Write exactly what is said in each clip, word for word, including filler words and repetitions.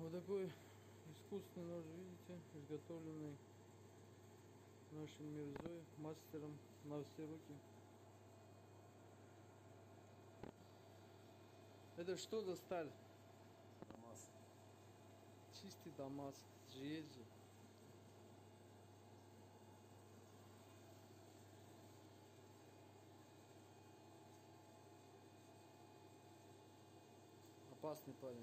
Вот такой искусственный нож, видите, изготовленный нашим Мирзой, мастером на все руки. Это что за сталь? Дамаск. Чистый Дамаск, Джиэджи. Опасный парень.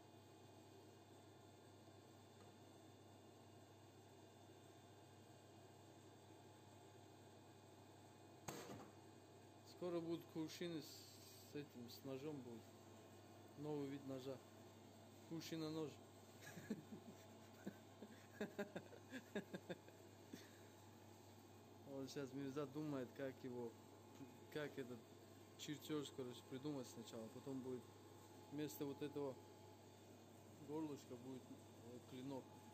Скоро будут кувшины с, с этим, с ножом будет. Новый вид ножа. Кувшина нож. Вот сейчас Мирза думает, как его, как этот чертеж, короче, придумать сначала. Потом будет вместо вот этого горлышка будет клинок.